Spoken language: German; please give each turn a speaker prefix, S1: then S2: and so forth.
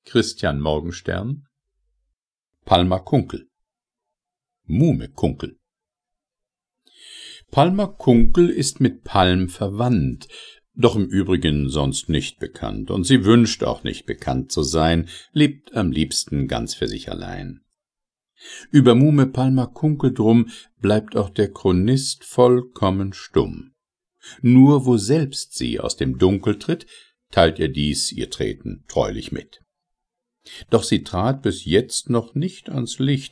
S1: Christian Morgenstern, Palmer Kunkel. Muhme Kunkel. Palmer Kunkel ist mit Palm verwandt, doch im Übrigen sonst nicht bekannt, und sie wünscht auch nicht bekannt zu sein, lebt am liebsten ganz für sich allein. Über Muhme Palmer Kunkel drum bleibt auch der Chronist vollkommen stumm. Nur wo selbst sie aus dem Dunkel tritt, teilt ihr dies ihr Treten treulich mit. Doch sie trat bis jetzt noch nicht ans Licht,